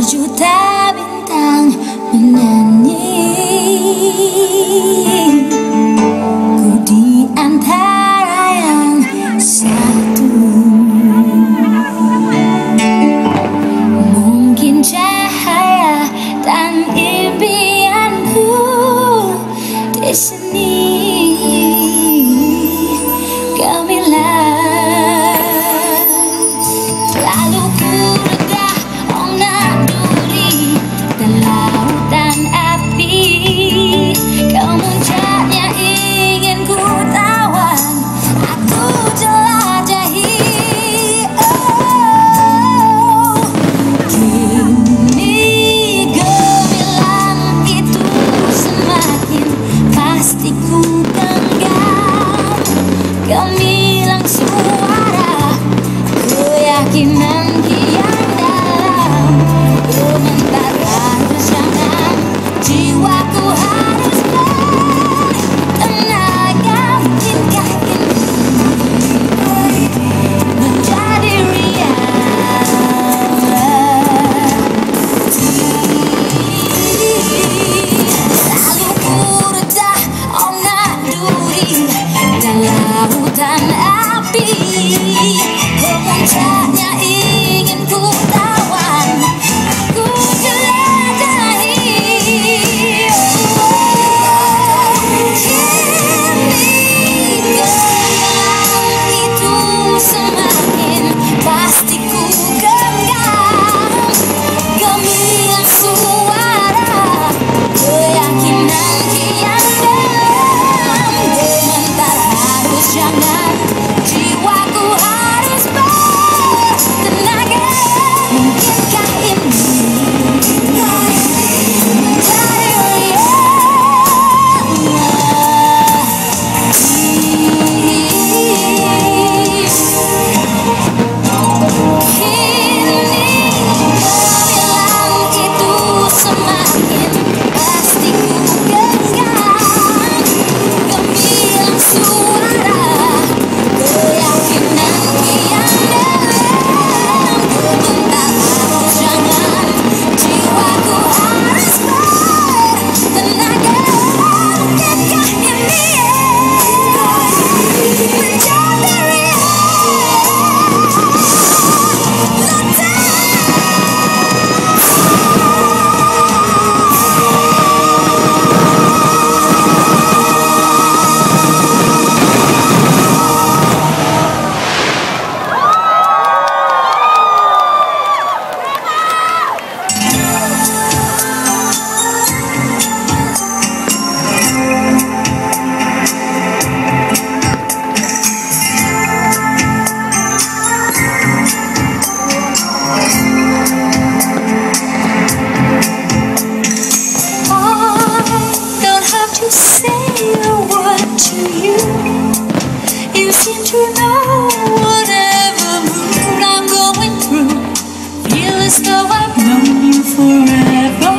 Sejuta bintang menyanyi, ku di antara yang satu. Mungkin cahaya dan impianku di sini, gemilang. Lalu ku redah duri dan lautan api, kemuncaknya ingin ku tawan, aku jelajahi. Oh, kini gemilang itu semakin pasti ku genggam. Gemilang suara keyakinan kian dalam, gemetar harus jangan, jiwaku harus bertenaga. Mungkinkah ini menjadi reality? Lalu ku redah ombak duri dan lautan api, kemuncaknya ingin ku tawan, aku jelajahi. Oh, kini gemilang itu semakin pasti ku genggam. Gemilang suara keyakinan kian dalam, gemetar harus jangan, jiwaku harus bertenaga. Mungkinkah ini menjadi gemilang itu semakin pasti ku genggam. Gemilang suara keyakinan kian dalam, gemetar harus jangan, jiwaku harus bertenaga. Mungkinkah ini menjadi say a word to you. You seem to know whatever mood I'm going through. Feel as though I've known you forever.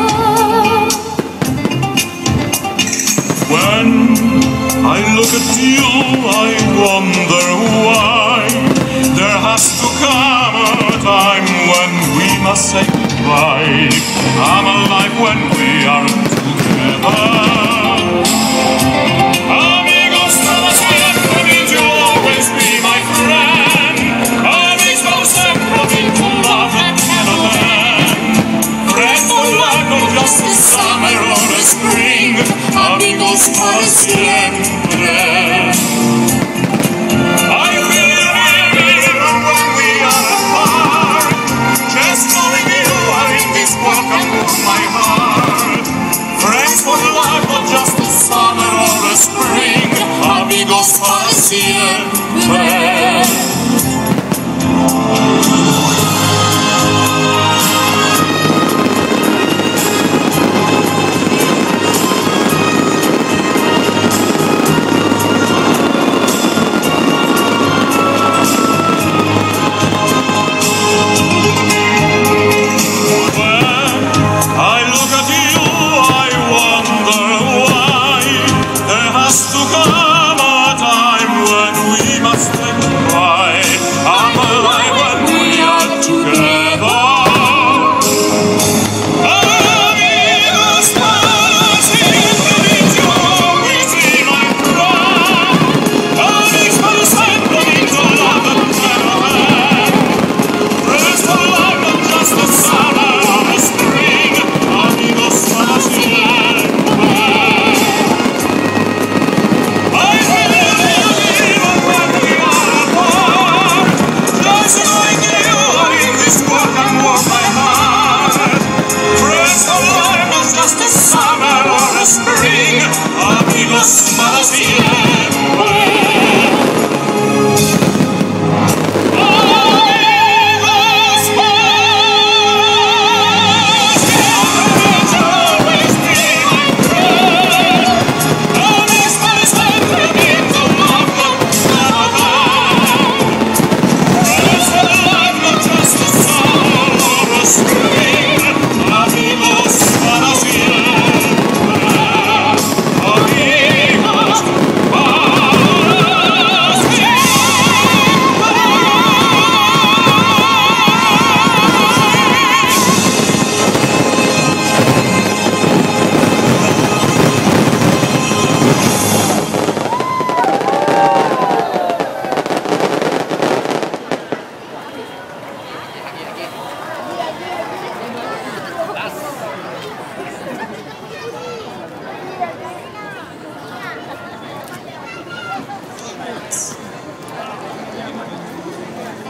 When I look at you, I wonder why there has to come a time when we must say goodbye. I'm alive when we are together. Amigos para siempre, means you'll always be my friend. Amigos sempre means to love and never end. Friends for life, not just the summer or the spring. Amigos para siempre. I feel you even when we are apart. Just knowing you are in this world can warm my heart. Friends for life, not just the summer or the spring. Amigos para siempre. Come a time when we must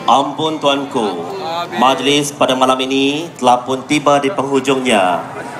Ampun tuanku, majlis pada malam ini telah pun tiba di penghujungnya.